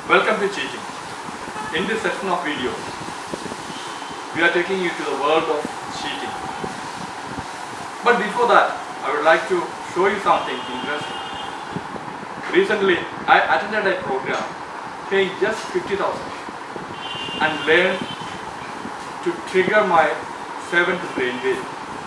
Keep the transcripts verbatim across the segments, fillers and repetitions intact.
Welcome to Cheating. In this section of video, we are taking you to the world of cheating. But before that, I would like to show you something interesting. Recently, I attended a program paying just fifty thousand and learned to trigger my seventh brain wave.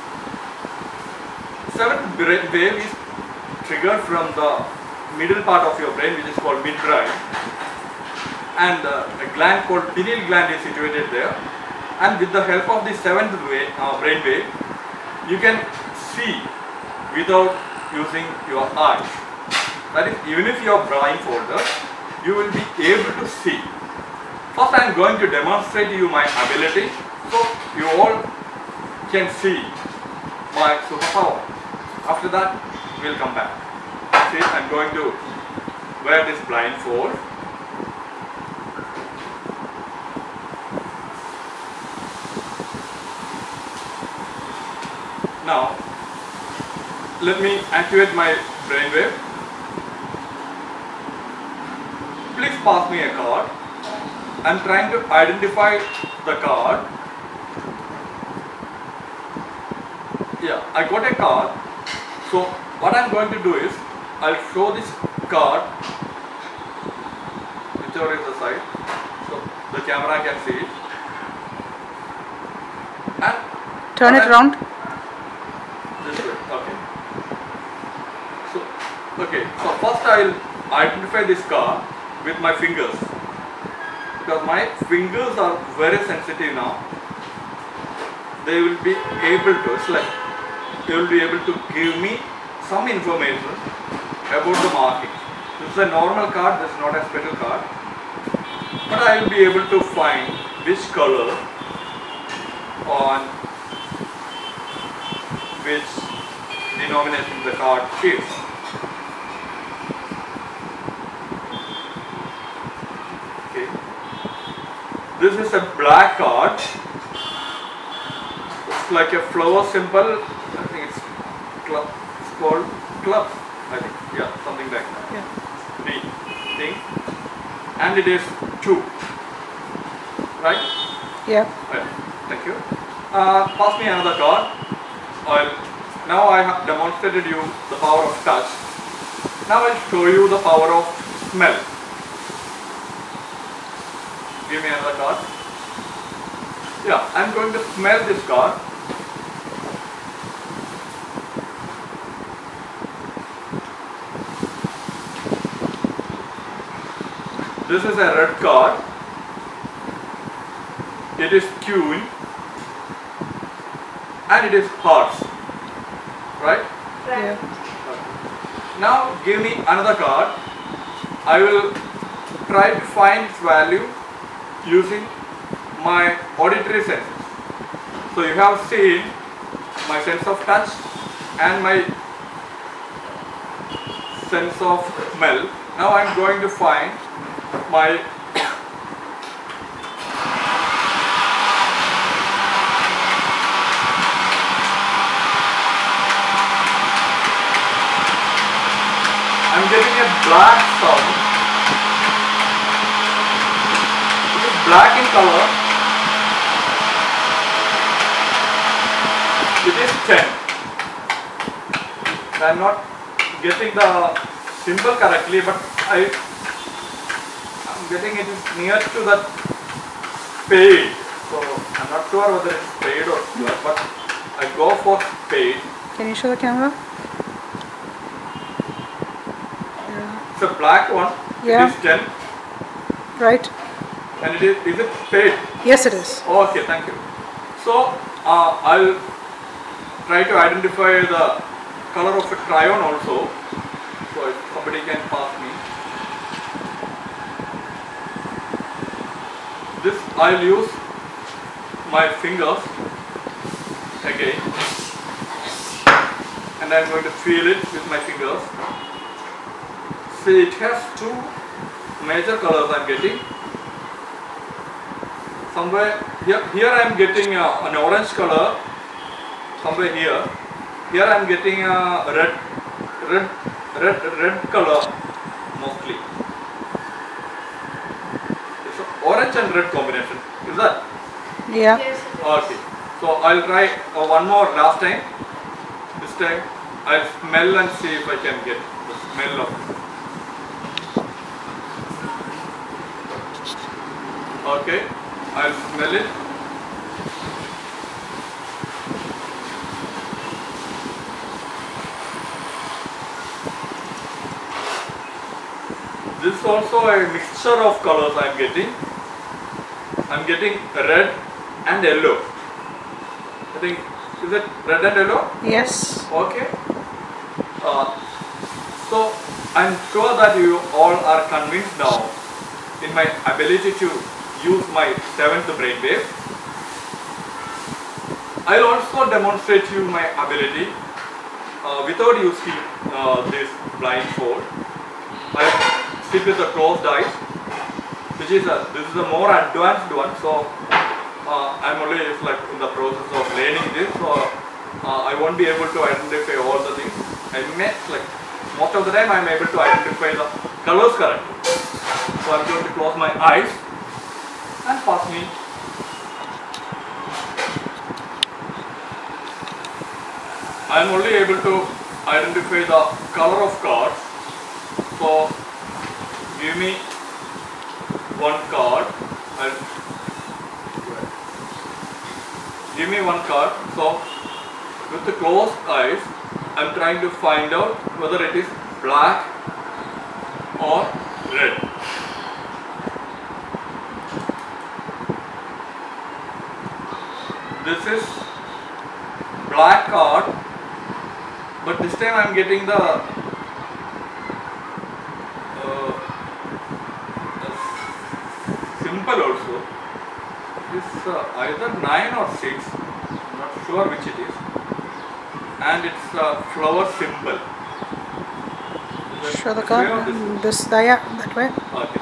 Seventh brain wave is triggered from the middle part of your brain, which is called midbrain, and uh, a gland called pineal gland is situated there. And with the help of the seventh wave, uh, brain wave, you can see without using your eyes. That is, even if you are blindfolded, you will be able to see. First, I am going to demonstrate to you my ability, so you all can see my superpower. After that, we will come back. See, I am going to wear this blindfold. Now, let me activate my brainwave. Please pass me a card. I am trying to identify the card. Yeah, I got a card. So, what I am going to do is, I will show this card, whichever is the side, so the camera can see it. And turn it around. This way, okay. So, okay, so first I will identify this card with my fingers, because my fingers are very sensitive now. They will be able to, it's like, they will be able to give me some information about the marking. This is a normal card, this is not a special card. But I will be able to find which color on which denomination the card is. Okay. This is a black card. It's like a flower symbol. I think it's club. It's called club. I think. Yeah, something like that. Yeah. D thing. And it is two. Right? Yeah. Yeah. Thank you. Uh, pass me another card. I'll, now I have demonstrated you the power of touch. Now I'll show you the power of smell. Give me another card. Yeah, I'm going to smell this card. This is a red card. It is queen. And it is hearts, right? Yeah. Now give me another card. I will try to find its value using my auditory senses. So you have seen my sense of touch and my sense of smell. Now I am going to find my I'm getting a black sound. It is black in color. It is ten. I am not getting the symbol correctly, but I am getting it is near to that spade. So I am not sure whether it is spade or square, but I go for spade. Can you show the camera? It's a black one. Yeah. It is ten. Right. And it is, is it spade? Yes, it is. Okay, thank you. So, uh, I'll try to identify the color of a crayon also. So, if somebody can pass me. This I'll use my fingers again. And I'm going to feel it with my fingers. See, it has two major colors I'm getting. Somewhere here, here I'm getting uh, an orange color. Somewhere here, here I'm getting a red, red, red, red color mostly. orange and red combination. Is that? Yeah. Yes. Okay. So I'll try uh, one more last time. This time I'll smell and see if I can get the smell of it. Okay. I'll smell it. This is also a mixture of colors I am getting. I am getting red and yellow. I think, is it red and yellow? Yes. Okay. Uh, so I am sure that you all are convinced now in my ability to use my seventh brainwave. I will also demonstrate you my ability uh, without using uh, this blindfold. I sit with the closed eyes, which is a this is a more advanced one. So uh, I'm only it's like in the process of learning this. So uh, I won't be able to identify all the things. I may like most of the time I'm able to identify the colors correctly. So I'm going to close my eyes and pass me. I'm only able to identify the color of cards. So give me one card. I'll give me one card. So with the closed eyes, I'm trying to find out whether it is black or red. This is black card, but this time I'm getting the uh, symbol also. It's uh, either nine or six. I'm not sure which it is. And it's a flower symbol. Is Show the this way or card. this way? This, uh, yeah, that way. Okay.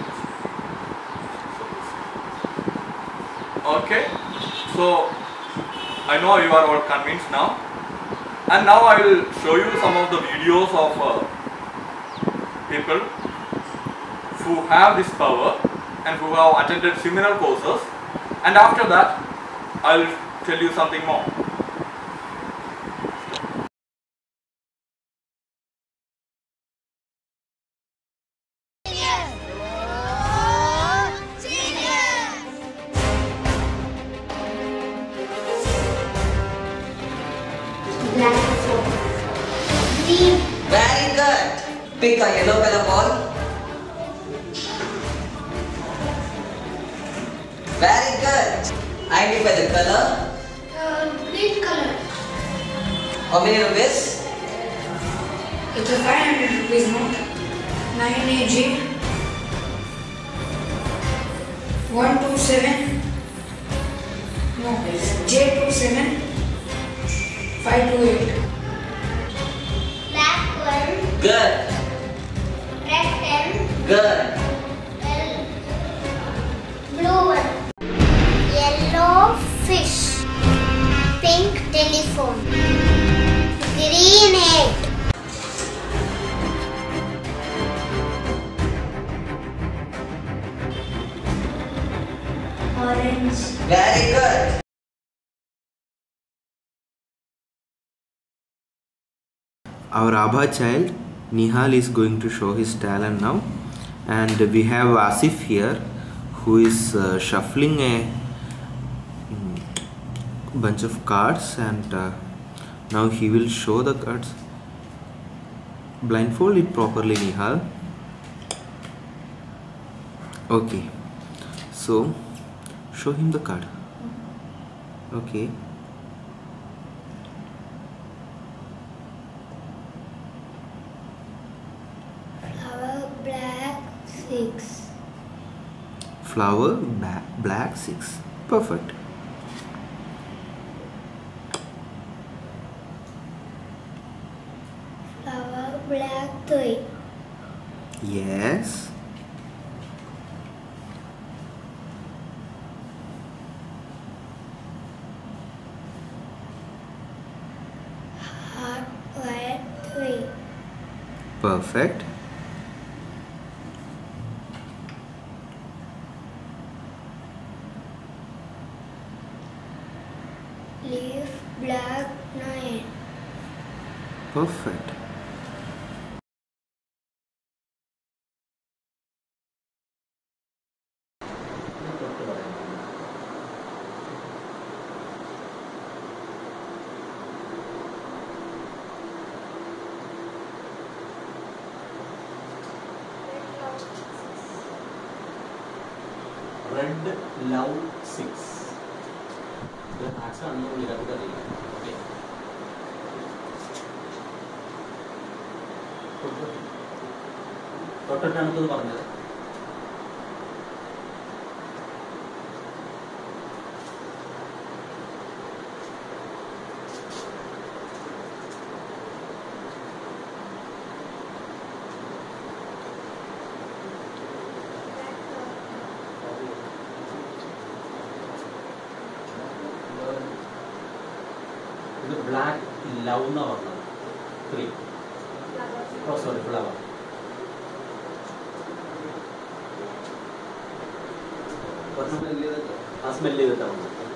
Okay. So I know you are all convinced now. And now I will show you some of the videos of uh, people who have this power and who have attended similar courses. And after that, I will tell you something more. Very good. Pick a yellow color ball. Very good. Identify the color. Uh, green color. How many rupees? It's a five hundred rupees note. nine A G. one two seven. No, it's J two seven. five two eight. Black one, Good. red pen, Good. well, blue one, yellow fish, pink telephone, green egg, orange, Very good. Our Abha child Nihal is going to show his talent now, and we have Asif here who is uh, shuffling a mm, bunch of cards, and uh, now he will show the cards. Blindfold it properly, Nihal. Okay, so show him the card. Okay. flower black six, Flower ba- black six. Perfect. flower black three, Yes. heart red three, Perfect. leaf, black, nine. Perfect. Red love six. The answer unknown okay. തൊട്ടിട്ടാണ് ഇത് പറഞ്ഞത്. ഇത് black love എന്ന് പറഞ്ഞത് three. Oh sorry flower. ആ smell ചെയ്തിട്ടാണ്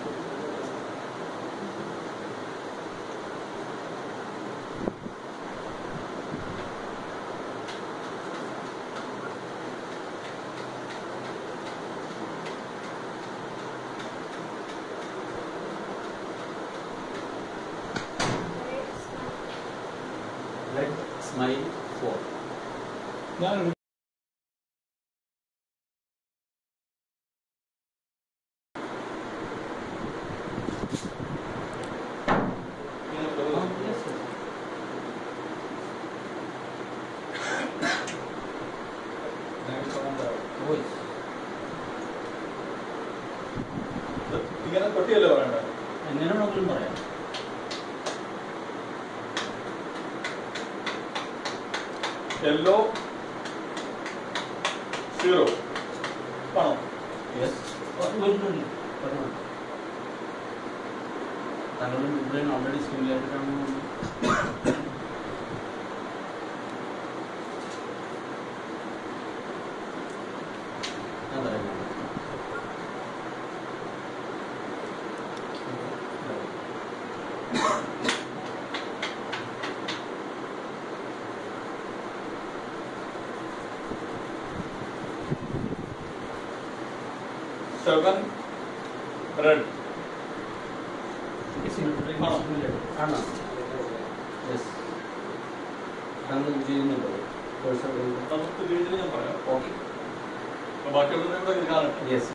red smile four. ഞാൻ ഇങ്ങനെ തൊട്ടിയല്ലോ പറയണ്ട. എങ്ങനെ വേണമെങ്കിലും പറയാം. യെല്ലോ സീറോ ആണോ? യെസ്. താങ്കളുടെ മിഡ്ബ്രെയിൻ ഓൾറെഡി സ്റ്റിമുലേറ്റഡ് ആണ്. ഞാൻ പറയാം. സെവൻ റെഡ് ആണോ? ആണോ? യെസ്. താങ്കൾ ചെയ്യുന്നുണ്ടോ? നമുക്ക് രീതിയിൽ ഞാൻ പറയാം. ഓക്കെ. ബാക്കിയുള്ളവരെ കൂടെ കാണട്ടെ. യെസ്.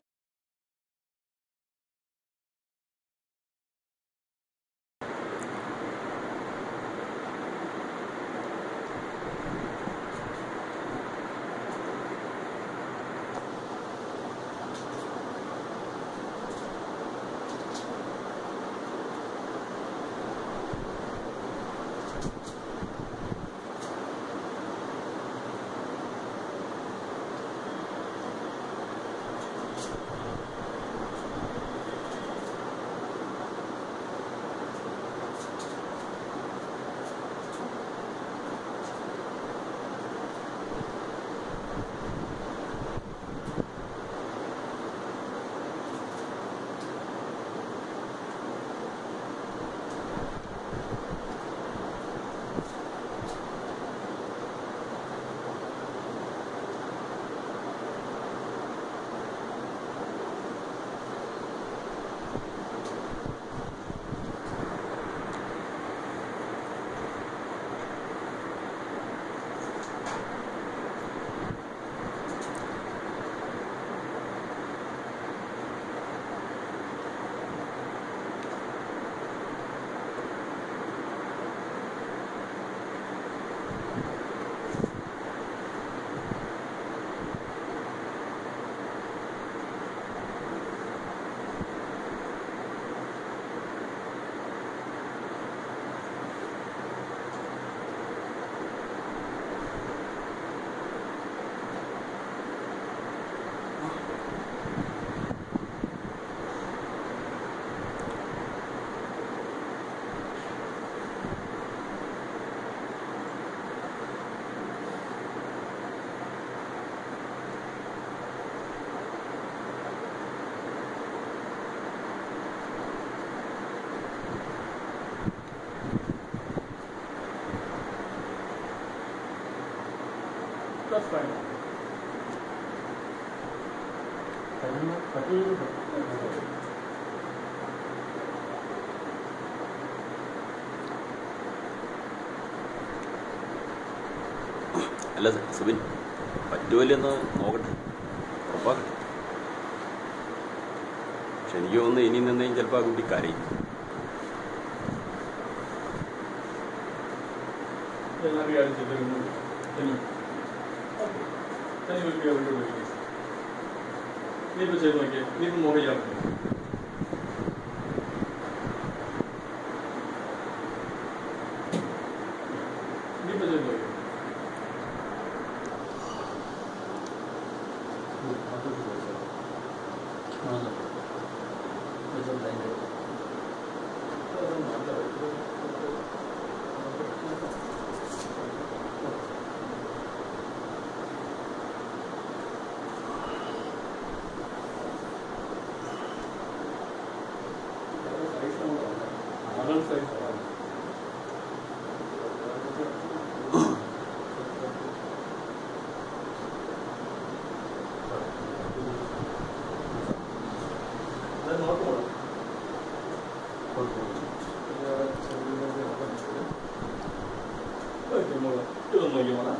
That's fine. അല്ല സുബിൻ പറ്റുമല്ലെന്ന് നോക്കട്ടെ, ഉറപ്പാക്കട്ടെ. പക്ഷെ എനിക്ക് തോന്നുന്നു ഇനി നിന്നേയും ചിലപ്പോൾ ആ കുട്ടി കരയും. Every other children will tell you. Okay. Then you will be able to do this. Need to say okay. Need more young. Need to say okay. Adult size. That's not all. Okay, more. You don't know you wanna.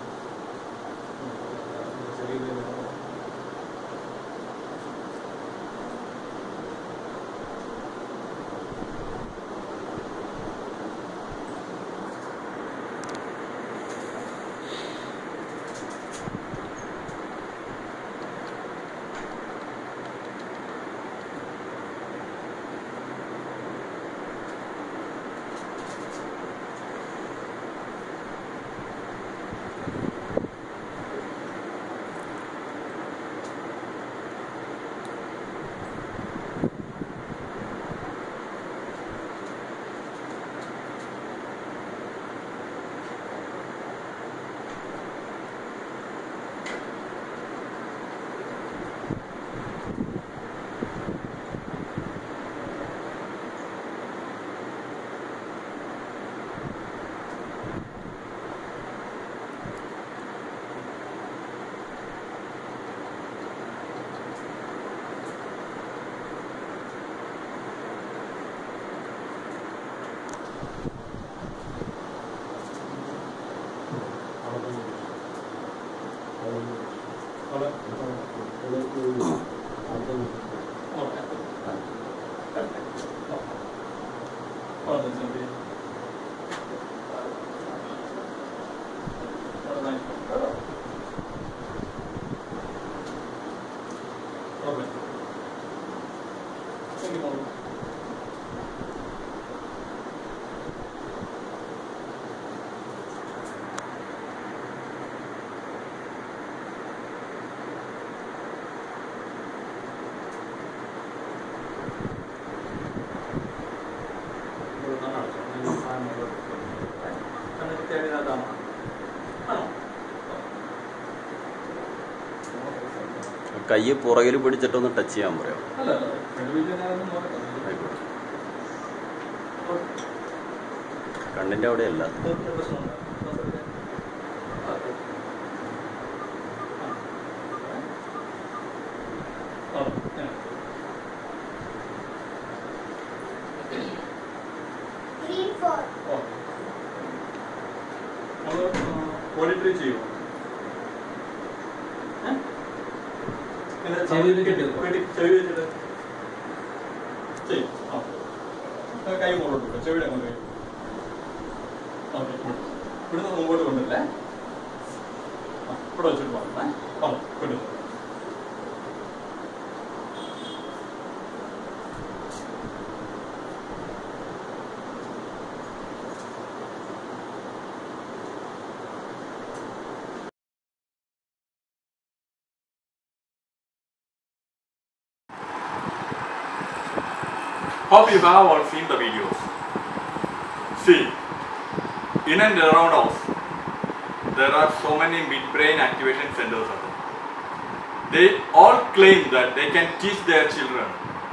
കയ്യെ പുറകിൽ പിടിച്ചിട്ടൊന്ന് touch ചെയ്യാൻ പറയാം. കണ്ണിൻ്റെ അവിടെയല്ല. പോളിട്രി ചെയ്യുമോ? ചെവി വെച്ചിട്ട് ചെയ്യും. കൈ മുമ്പോട്ട് ചെവിയുടെ അങ്ങോട്ട്. ഓക്കെ, ഇവിടുന്ന് മുമ്പോട്ട് കൊണ്ടല്ലേ. ഇവിടെ വെച്ചിട്ട് പോകണേ. ആ കൊണ്ടു. Hope you have all seen the videos. See, in and around us, there are so many midbrain activation centers. They all claim that they can teach their children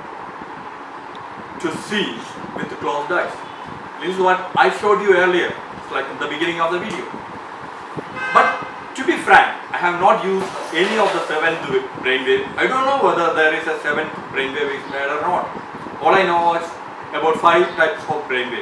to see with closed eyes. This is what I showed you earlier, it's like in the beginning of the video. But to be frank, I have not used any of the seventh brainwave. I don't know whether there is a seventh brainwave is made or not. All I know is about five types of brainwave.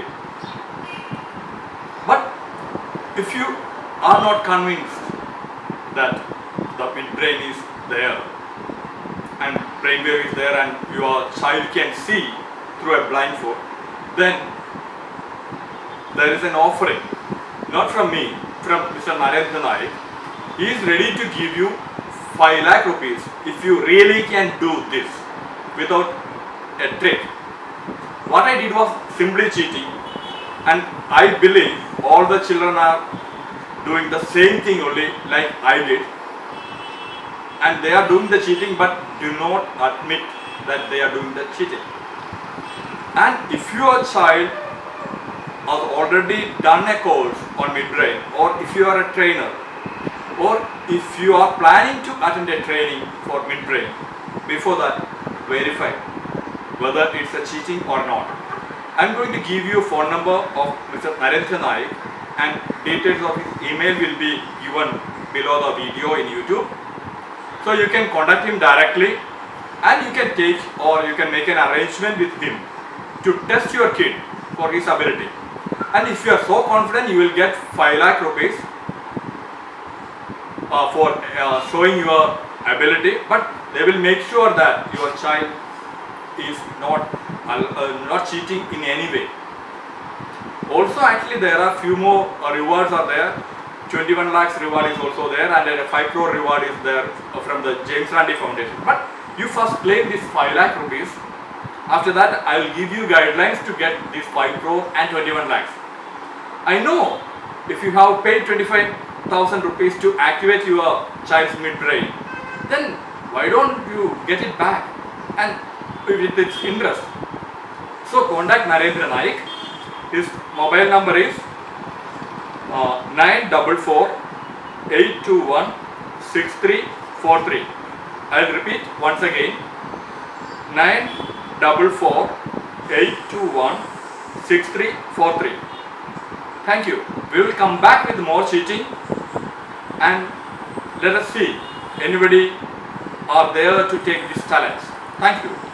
But if you are not convinced that the midbrain is there and brainwave is there and your child can see through a blindfold, then there is an offering, not from me, from Mister Narendra Naik. He is ready to give you five lakh rupees if you really can do this without a trick. What I did was simply cheating, and I believe all the children are doing the same thing only like I did, and they are doing the cheating but do not admit that they are doing the cheating. And if your child has already done a course on Midbrain, or if you are a trainer, or if you are planning to attend a training for Midbrain, before that verify whether it's a cheating or not. I'm going to give you a phone number of Mister Narendra Naik, and details of his email will be given below the video in YouTube. So you can contact him directly, and you can take or you can make an arrangement with him to test your kid for his ability. And if you are so confident, you will get five lakh rupees uh, for uh, showing your ability, but they will make sure that your child is not uh, not cheating in any way. Also, actually, there are few more uh, rewards are there. twenty-one lakhs reward is also there, and then a five crore reward is there uh, from the James Randi Foundation. But you first claim this five lakh rupees. After that, I will give you guidelines to get this five crore and twenty-one lakhs. I know if you have paid twenty-five thousand rupees to activate your child's midbrain, then why don't you get it back and with its interest? So contact Narendra Naik. His mobile number is uh, nine four four, eight two one, six three four three. I'll repeat once again, nine four four, eight two one, six three four three. Thank you. We will come back with more cheating, and let us see anybody are there to take this challenge. Thank you.